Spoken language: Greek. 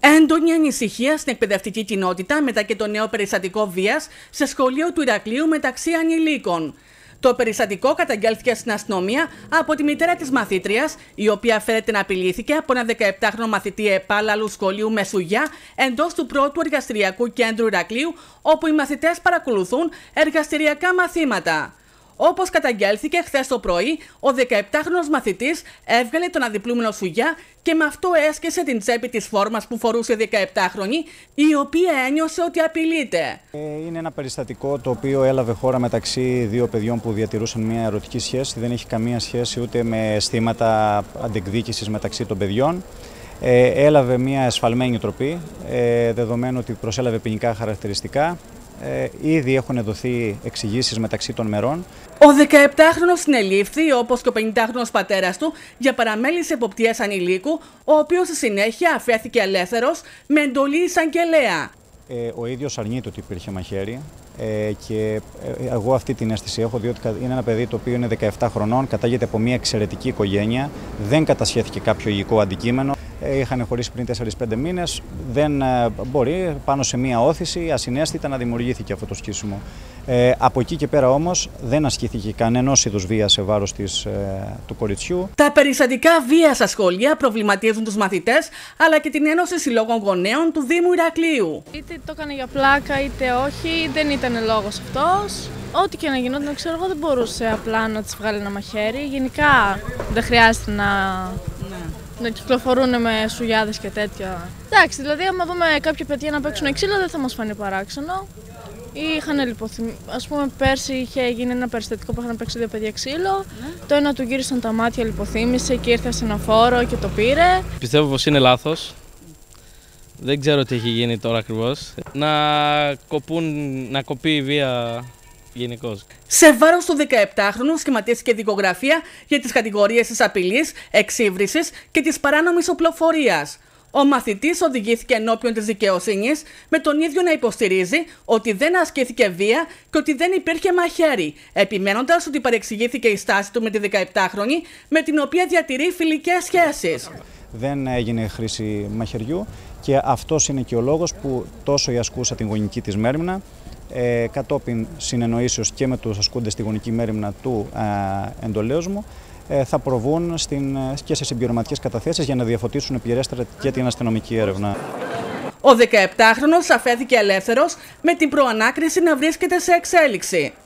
Έντονη ανησυχία στην εκπαιδευτική κοινότητα μετά και το νέο περιστατικό βίας σε σχολείο του Ηρακλείου μεταξύ ανηλίκων. Το περιστατικό καταγγέλθηκε στην αστυνομία από τη μητέρα της μαθήτριας, η οποία φέρεται να απειλήθηκε από ένα 17χρονο μαθητή επάλαλου σχολείου Μεσουγιά εντός του πρώτου εργαστηριακού κέντρου Ηρακλείου, όπου οι μαθητές παρακολουθούν εργαστηριακά μαθήματα. Όπως καταγγέλθηκε χθες το πρωί, ο 17χρονος μαθητής έβγαλε τον αδιπλούμενο σουγιά και με αυτό έσκεσε την τσέπη της φόρμας που φορούσε η 17χρονη, η οποία ένιωσε ότι απειλείται. Είναι ένα περιστατικό το οποίο έλαβε χώρα μεταξύ δύο παιδιών που διατηρούσαν μια ερωτική σχέση. Δεν έχει καμία σχέση ούτε με αισθήματα αντεκδίκησης μεταξύ των παιδιών. Έλαβε μια εσφαλμένη τροπή, δεδομένου ότι προσέλαβε ποινικά χαρακτηριστικά. Ήδη έχουν δοθεί εξηγήσεις μεταξύ των μερών. Ο 17χρονος συνελήφθη, όπως και ο 50χρονος πατέρας του, για παραμέληση εποπτείας ανηλίκου, ο οποίος στη συνέχεια αφέθηκε ελεύθερος με εντολή εισαγγελέα. Ο ίδιος αρνείται ότι υπήρχε μαχαίρι και εγώ αυτή την αίσθηση έχω, διότι είναι ένα παιδί το οποίο είναι 17 χρονών, κατάγεται από μια εξαιρετική οικογένεια, δεν κατασχέθηκε κάποιο υλικό αντικείμενο. Είχαν χωρίσει πριν 4-5 μήνες, δεν μπορεί πάνω σε μία όθηση ασυναίσθητα να δημιουργήθηκε αυτό το σκίσιμο. Από εκεί και πέρα όμως δεν ασκήθηκε κανένας είδους βία σε βάρος του κοριτσιού. Τα περιστατικά βία στα σχολεία προβληματίζουν τους μαθητές αλλά και την Ένωση Συλλόγων Γονέων του Δήμου Ηρακλείου. Είτε το έκανε για πλάκα είτε όχι, δεν ήταν λόγος αυτός. Ό,τι και να γινόταν, ξέρω εγώ, δεν μπορούσε απλά να της βγάλει ένα μαχαίρι. Γενικά δεν χρειάζεται να κυκλοφορούν με σουγιάδες και τέτοια. Εντάξει, δηλαδή άμα δούμε κάποια παιδιά να παίξουν ξύλο δεν θα μας φανεί παράξενο. Είχαν λιποθυμήσει. Ας πούμε, πέρσι είχε γίνει ένα περιστατικό που είχαν παίξει δύο παιδιά ξύλο. Το ένα του γύρισαν τα μάτια, λιποθύμησε και ήρθε σε ένα φόρο και το πήρε. Πιστεύω πως είναι λάθος. Δεν ξέρω τι έχει γίνει τώρα ακριβώς. Να κοπεί η βία γενικώς. Σε βάρος του 17χρονου σχηματίστηκε δικογραφία για τις κατηγορίες της απειλής, εξύβρισης και της παράνομης οπλοφορίας. Ο μαθητής οδηγήθηκε ενώπιον της δικαιοσύνης, με τον ίδιο να υποστηρίζει ότι δεν ασκήθηκε βία και ότι δεν υπήρχε μαχαίρι, επιμένοντας ότι παρεξηγήθηκε η στάση του με τη 17χρονη, με την οποία διατηρεί φιλικές σχέσεις. Δεν έγινε χρήση μαχαιριού και αυτός είναι και ο λόγος που τόσο η ασκούσα την γονική της μέριμνα, κατόπιν συνεννοήσεως και με τους ασκούντες στη γονική μέριμνα του εντολέως μου, θα προβούν και σε συμπληρωματικές καταθέσεις για να διαφωτίσουν πληρέστερα και την αστυνομική έρευνα. Ο 17χρονος αφέθηκε ελεύθερος με την προανάκριση να βρίσκεται σε εξέλιξη.